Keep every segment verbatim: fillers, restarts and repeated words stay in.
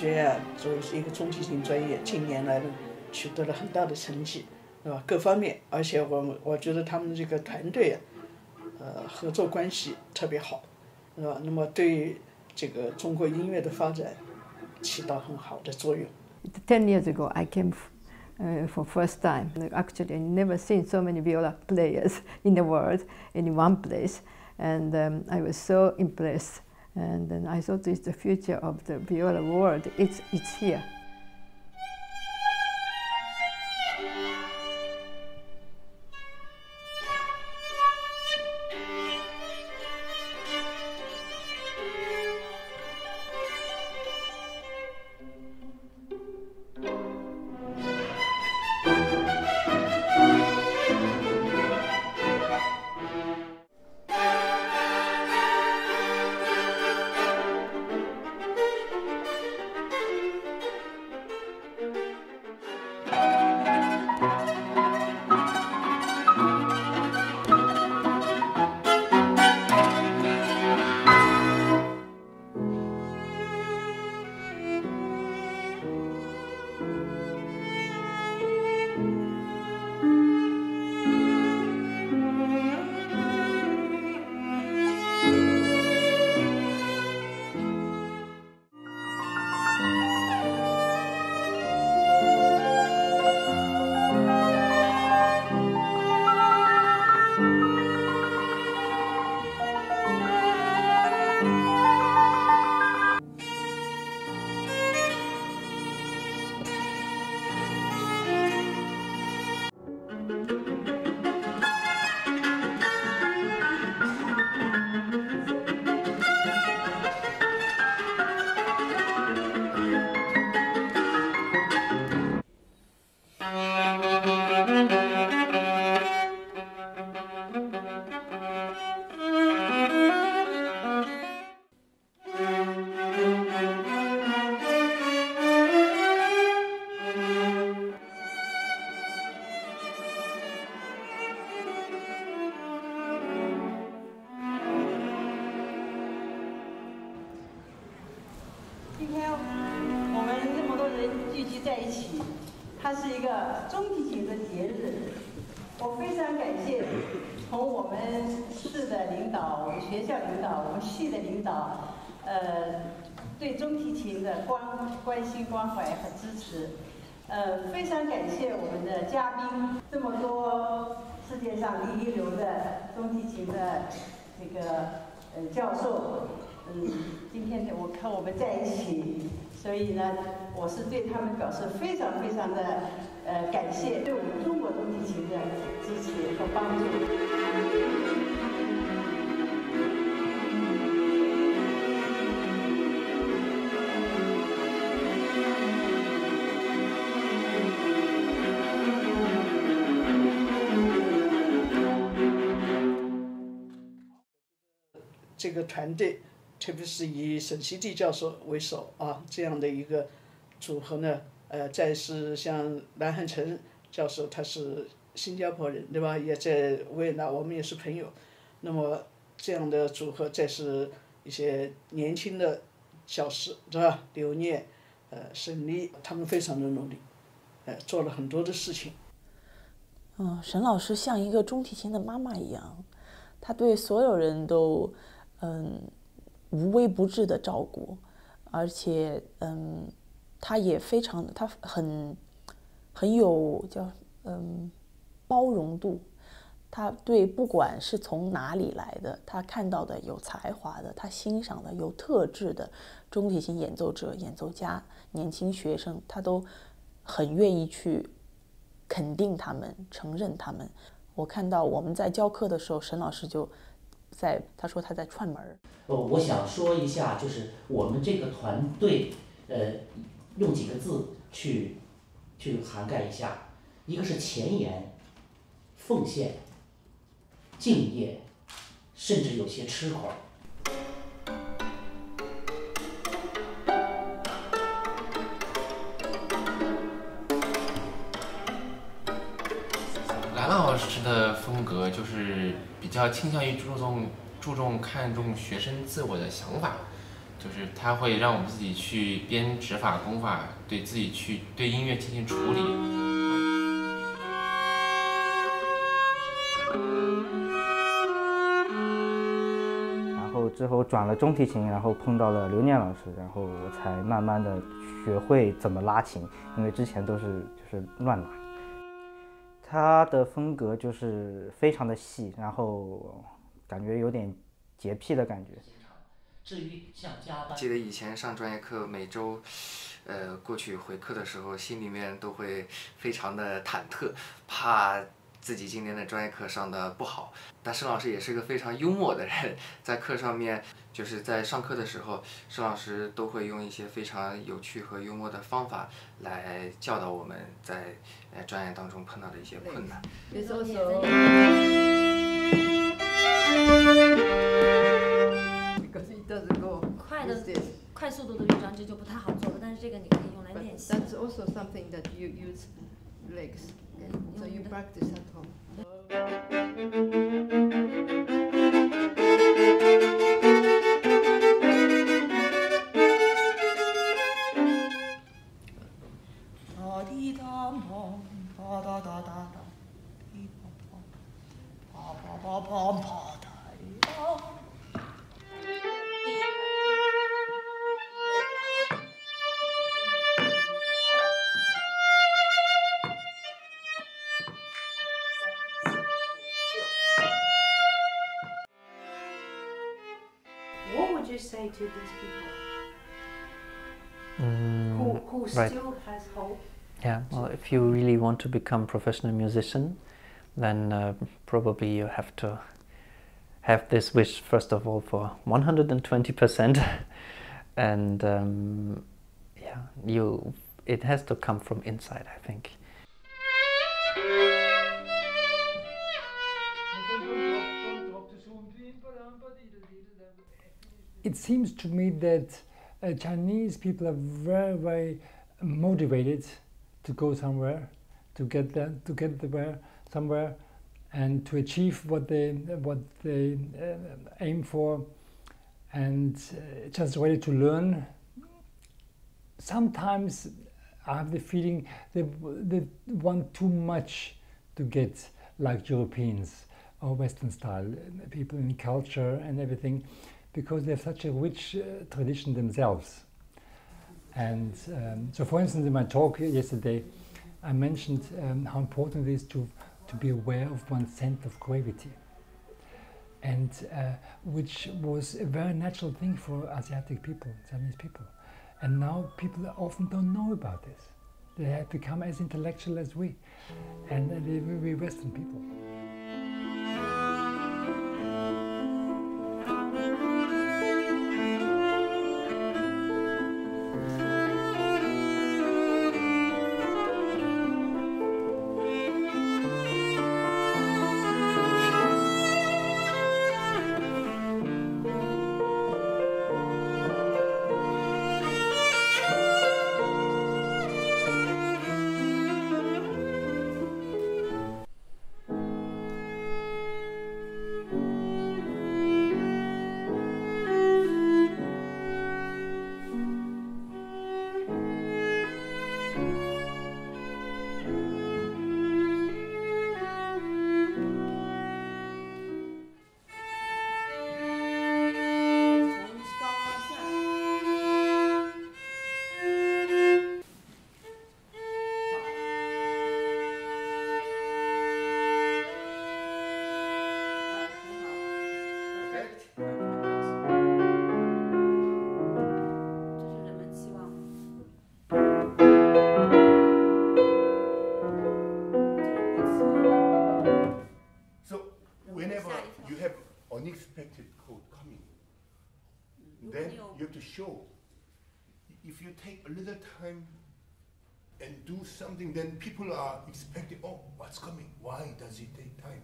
学院作为一个中提琴专业，近年来呢取得了很大的成绩，是吧？各方面，而且我我觉得他们这个团队啊，呃，合作关系特别好，是吧？那么对这个中国音乐的发展起到很好的作用。 Ten years ago, I came uh, for first time. Actually, I never seen so many viola players in the world in one place, and um, I was so impressed. And then I thought, it's the future of the viola world. It's it's here. 它是一个中提琴的节日，我非常感谢从我们市的领导、我们学校领导、我们系的领导，呃，对中提琴的关关心、关怀和支持。呃，非常感谢我们的嘉宾，这么多世界上一流的中提琴的这个呃教授，嗯，今天我和我们在一起。 所以呢，我是对他们表示非常非常的呃感谢，对我们中国中提琴的支持和帮助。 这个团队。 特别是以沈习地教授为首啊，这样的一个组合呢，呃，再是像蓝汉成教授，他是新加坡人，对吧？也在维也纳，我们也是朋友。那么这样的组合，再是一些年轻的教师，是吧？刘念、呃，沈黎，他们非常的努力，呃，做了很多的事情。 嗯，沈老师像一个中提琴的妈妈一样，她对所有人都，嗯。 无微不至的照顾，而且，嗯，他也非常，他很，很有叫嗯包容度。他对不管是从哪里来的，他看到的有才华的，他欣赏的有特质的中提琴演奏者、演奏家、年轻学生，他都很愿意去肯定他们、承认他们。我看到我们在教课的时候，沈老师就。 在他说他在串门儿。 呃，我想说一下，就是我们这个团队，呃，用几个字去去涵盖一下，一个是前沿、奉献、敬业，甚至有些吃口。 兰兰老师的风格就是比较倾向于注重注重看重学生自我的想法， 就是它会让我们自己去编指法功法，对自己去对音乐进行处理。 然后之后转了中提琴，然后碰到了刘念老师，然后我才慢慢的学会怎么拉琴，因为之前都是就是乱拉。他的风格就是非常的细，然后感觉有点洁癖的感觉。 至于像加班， 记得以前上专业课，每周，呃，过去回课的时候，心里面都会非常的忐忑，怕自己今天的专业课上的不好。但盛老师也是个非常幽默的人，在课上面，就是在上课的时候，盛老师都会用一些非常有趣和幽默的方法来教导我们在呃专业当中碰到的一些困难。 快的快速度的乐章这就不太好做了，但是这个你可以用来练习。 That's also something that you use legs, so you practice at home. ，What would you say to these people Mm, who who right. still has hope? Yeah, well, if you really want to become professional musician, then uh, probably you have to have this wish first of all for one hundred twenty percent, and um, yeah, you it has to come from inside, I think. It seems to me that uh, Chinese people are very, very motivated to go somewhere, to get there, to get there somewhere, and to achieve what they what they uh, aim for, and uh, just ready to learn. Sometimes I have the feeling they they want too much to get like Europeans or Western style people in culture and everything, because they have such a rich uh, tradition themselves. And um, so, for instance, in my talk yesterday, I mentioned um, how important it is to, to be aware of one's center of gravity, and uh, which was a very natural thing for Asiatic people, Chinese people. And now people often don't know about this. They have become as intellectual as we, and they will be Western people. unexpected code coming, then you have to show. If you take a little time and do something, then people are expecting, oh, what's coming? Why does it take time?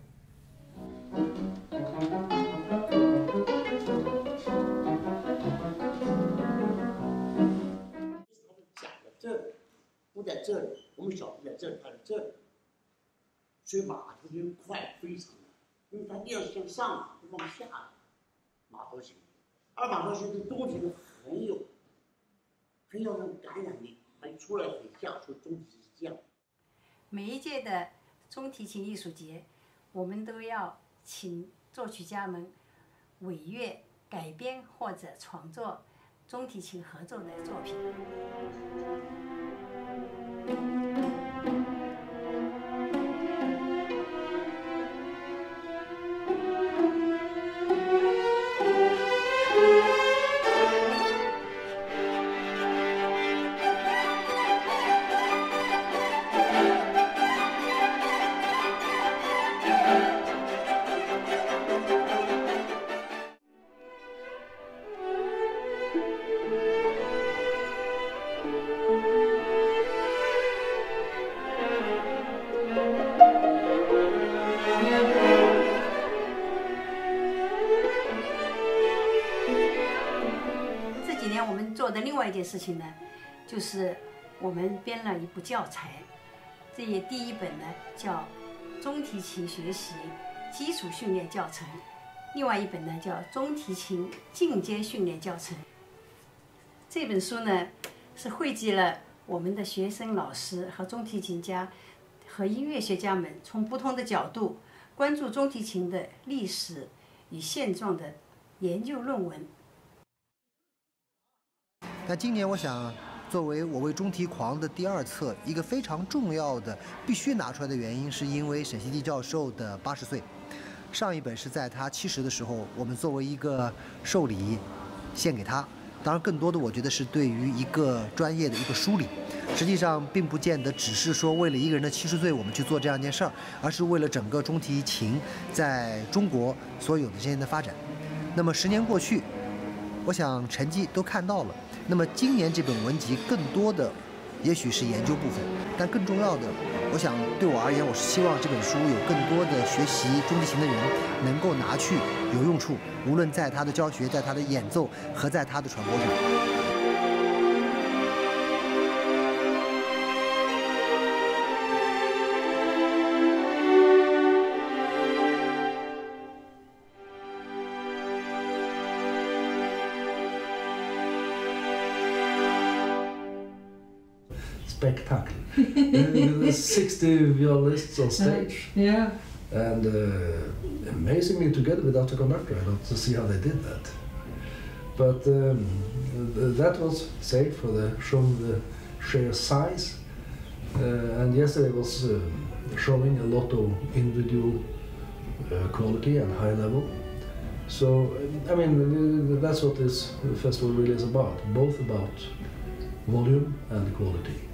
讲的这里，不在这里，我们小不在这里，它在这里，所以马头琴快非常的，因为它要向上，不往下，马头琴，而马头琴跟中提琴很很有那种感染力，还出来很像，说中提琴是这样。 每一届的中提琴艺术节，我们都要请作曲家们委乐、改编或者创作中提琴合奏的作品。做的另外一件事情呢，就是我们编了一部教材，这也第一本呢叫《中提琴学习基础训练教程》，另外一本呢叫《中提琴进阶训练教程》。这本书呢是汇集了我们的学生、老师和中提琴家和音乐学家们从不同的角度关注中提琴的历史与现状的研究论文。 那今年我想，作为我为中提狂的第二册，一个非常重要的必须拿出来的原因，是因为沈熙娣教授的八十岁。上一本是在他七十的时候，我们作为一个寿礼献给他。当然，更多的我觉得是对于一个专业的一个梳理。实际上，并不见得只是说为了一个人的七十岁我们去做这样一件事儿，而是为了整个中提琴在中国所有的这些的发展。那么十年过去，我想成绩都看到了。那么今年这本文集更多的，也许是研究部分，但更重要的，我想对我而言，我是希望这本书有更多的学习中提琴的人能够拿去有用处，无论在他的教学、在他的演奏和在他的传播上。 Spectacle. With sixty violists on stage. Yeah. And uh, amazingly together without a conductor. I got to see how they did that. But um, that was saved for the showing the sheer size. Uh, and yesterday was uh, showing a lot of individual uh, quality and high level. So, I mean, that's what this festival really is about. Both about volume and quality.